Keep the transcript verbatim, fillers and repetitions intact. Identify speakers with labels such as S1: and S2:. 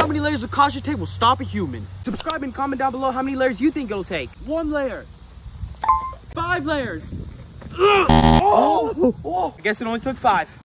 S1: how many layers of caution tape will stop a human. Subscribe and comment down below how many layers you think it'll take. One layer. Five layers. Oh! Oh! I guess it only took five.